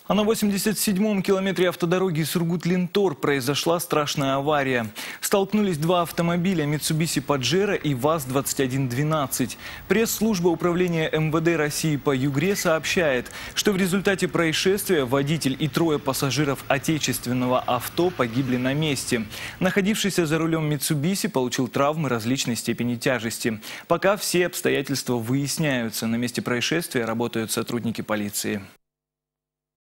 А на 87-м километре автодороги Сургут-Линтор произошла страшная авария. Столкнулись два автомобиля Mitsubishi Pajero и ВАЗ-2112. Пресс-служба управления МВД России по Югре сообщает, что в результате происшествия водитель и трое пассажиров отечественного авто погибли на месте. Находившийся за рулем Mitsubishi получил травмы различной степени тяжести. Пока все обстоятельства выясняются. На месте происшествия работают сотрудники полиции.